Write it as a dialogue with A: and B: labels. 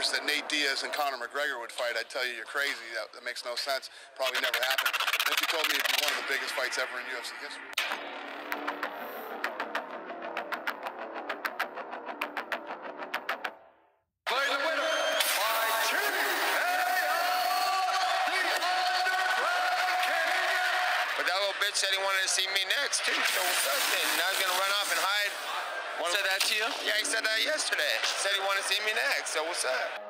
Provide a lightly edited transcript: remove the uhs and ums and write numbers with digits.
A: rumors that Nate Diaz and Conor McGregor would fight, I'd tell you you're crazy. That makes no sense. Probably never happened. If you told me it'd be one of the biggest fights ever in UFC history.
B: But that little bitch said he wanted to see me next, too. So what's up then? Now he's going to run off and hide.
C: Said that to you?
B: Yeah, he said that yesterday. He said he wanted to see me next. So what's up?